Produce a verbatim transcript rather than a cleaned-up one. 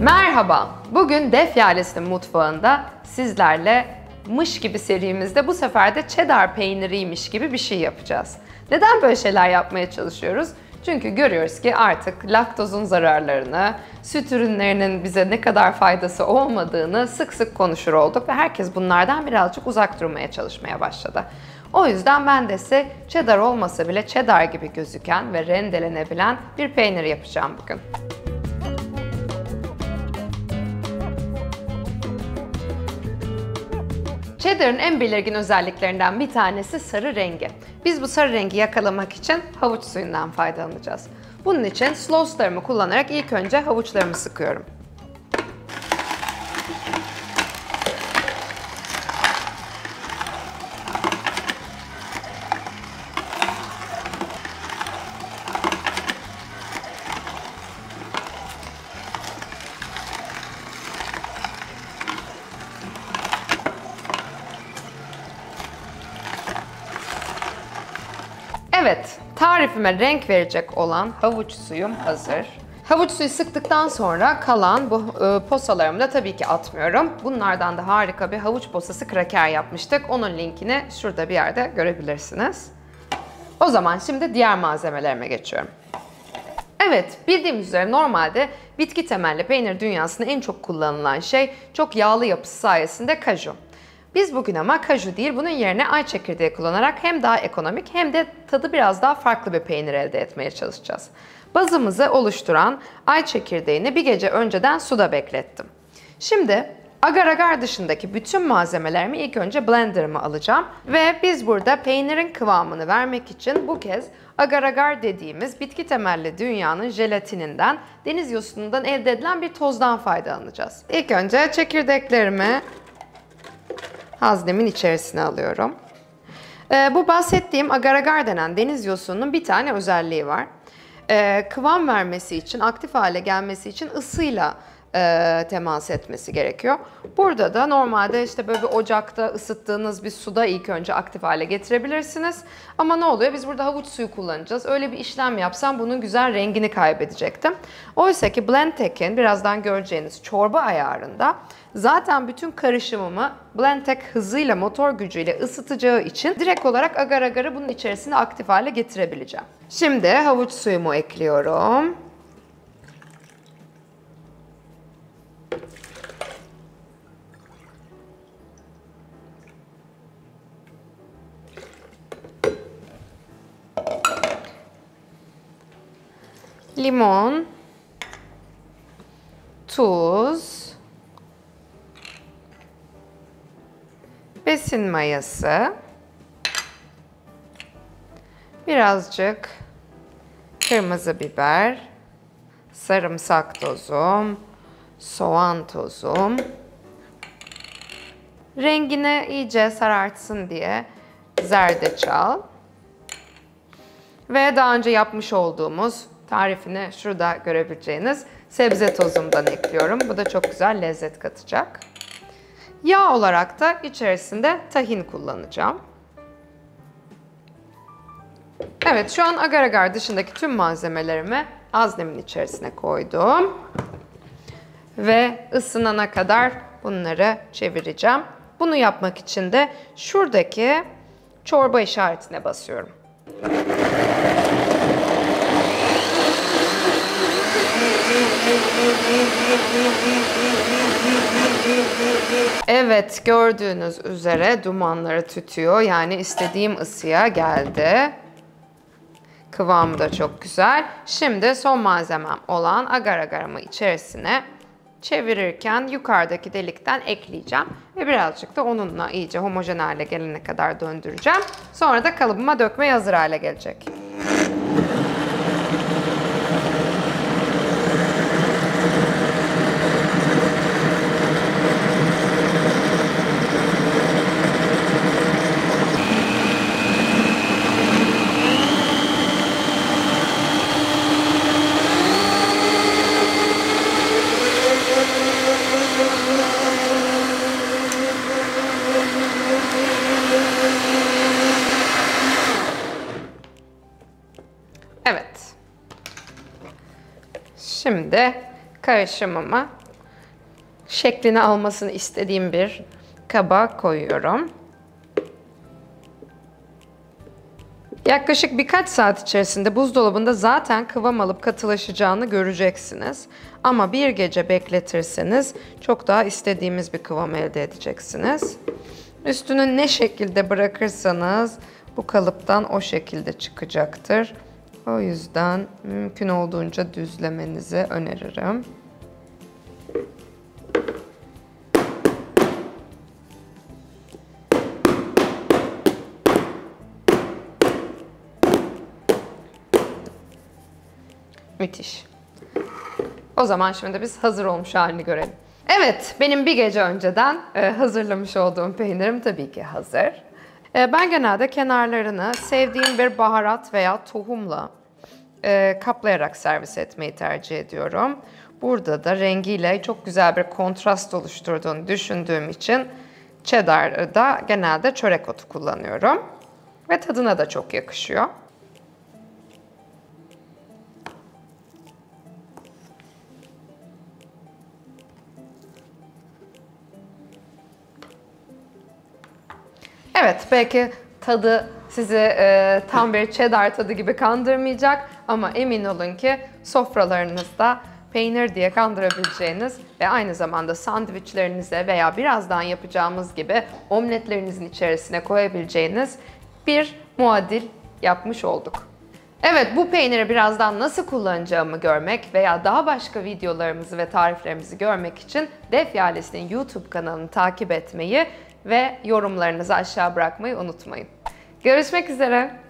Merhaba, bugün Def Yalesi'nin mutfağında sizlerle mış gibi serimizde bu sefer de cheddar peyniriymiş gibi bir şey yapacağız. Neden böyle şeyler yapmaya çalışıyoruz? Çünkü görüyoruz ki artık laktozun zararlarını, süt ürünlerinin bize ne kadar faydası olmadığını sık sık konuşur olduk ve herkes bunlardan birazcık uzak durmaya çalışmaya başladı. O yüzden ben de size cheddar olmasa bile cheddar gibi gözüken ve rendelenebilen bir peynir yapacağım bugün. Cheddar'ın en belirgin özelliklerinden bir tanesi sarı rengi. Biz bu sarı rengi yakalamak için havuç suyundan faydalanacağız. Bunun için Slow-Stir'ımı kullanarak ilk önce havuçlarımı sıkıyorum. Evet, tarifime renk verecek olan havuç suyum hazır. Havuç suyu sıktıktan sonra kalan bu e, posalarımı da tabii ki atmıyorum. Bunlardan da harika bir havuç posası kraker yapmıştık. Onun linkini şurada bir yerde görebilirsiniz. O zaman şimdi diğer malzemelerime geçiyorum. Evet, bildiğimiz üzere normalde bitki temelli peynir dünyasında en çok kullanılan şey çok yağlı yapısı sayesinde kaju. Biz bugün ama kaju değil, bunun yerine ay çekirdeği kullanarak hem daha ekonomik hem de tadı biraz daha farklı bir peynir elde etmeye çalışacağız. Bazımızı oluşturan ay çekirdeğini bir gece önceden suda beklettim. Şimdi agar agar dışındaki bütün malzemelerimi ilk önce blenderıma alacağım ve biz burada peynirin kıvamını vermek için bu kez agar agar dediğimiz bitki temelli dünyanın jelatininden, deniz yosunundan elde edilen bir tozdan faydalanacağız. İlk önce çekirdeklerimi haznemin içerisine alıyorum. Ee, bu bahsettiğim agar agar denen deniz yosununun bir tane özelliği var. Ee, kıvam vermesi için, aktif hale gelmesi için ısıyla e, temas etmesi gerekiyor. Burada da normalde işte böyle bir ocakta ısıttığınız bir suda ilk önce aktif hale getirebilirsiniz. Ama ne oluyor? Biz burada havuç suyu kullanacağız. Öyle bir işlem yapsam bunun güzel rengini kaybedecektim. Oysa ki Blendtec'in birazdan göreceğiniz çorba ayarında zaten bütün karışımımı Blendtec hızıyla, motor gücüyle ısıtacağı için direkt olarak agar agarı bunun içerisine aktif hale getirebileceğim. Şimdi havuç suyumu ekliyorum. Limon, tuz, besin mayası, birazcık kırmızı biber, sarımsak tozum, soğan tozum. Rengini iyice sarartsın diye zerdeçal ve daha önce yapmış olduğumuz tarifini şurada görebileceğiniz sebze tozumdan ekliyorum. Bu da çok güzel lezzet katacak. Yağ olarak da içerisinde tahin kullanacağım. Evet, şu an agar agar dışındaki tüm malzemelerimi haznemin içerisine koydum. Ve ısınana kadar bunları çevireceğim. Bunu yapmak için de şuradaki çorba işaretine basıyorum. Evet, gördüğünüz üzere dumanları tütüyor. Yani istediğim ısıya geldi. Kıvamı da çok güzel. Şimdi son malzemem olan agar agarımı içerisine çevirirken yukarıdaki delikten ekleyeceğim. Ve birazcık da onunla iyice homojen hale gelene kadar döndüreceğim. Sonra da kalıbıma dökmeye hazır hale gelecek. Evet. Şimdi karışımımı şeklini almasını istediğim bir kaba koyuyorum. Yaklaşık birkaç saat içerisinde buzdolabında zaten kıvam alıp katılaşacağını göreceksiniz. Ama bir gece bekletirseniz çok daha istediğimiz bir kıvam elde edeceksiniz. Üstünü ne şekilde bırakırsanız bu kalıptan o şekilde çıkacaktır. O yüzden mümkün olduğunca düzlemenizi öneririm. Müthiş. O zaman şimdi biz hazır olmuş halini görelim. Evet, benim bir gece önceden e, hazırlamış olduğum peynirim tabii ki hazır. E, ben genelde kenarlarını sevdiğim bir baharat veya tohumla e, kaplayarak servis etmeyi tercih ediyorum. Burada da rengiyle çok güzel bir kontrast oluşturduğunu düşündüğüm için cheddar'da genelde çörek otu kullanıyorum. Ve tadına da çok yakışıyor. Evet, belki tadı sizi e, tam bir cheddar tadı gibi kandırmayacak ama emin olun ki sofralarınızda peynir diye kandırabileceğiniz ve aynı zamanda sandviçlerinize veya birazdan yapacağımız gibi omletlerinizin içerisine koyabileceğiniz bir muadil yapmış olduk. Evet, bu peyniri birazdan nasıl kullanacağımı görmek veya daha başka videolarımızı ve tariflerimizi görmek için Def Yalesi'nin YouTube kanalını takip etmeyi ve yorumlarınızı aşağı bırakmayı unutmayın. Görüşmek üzere.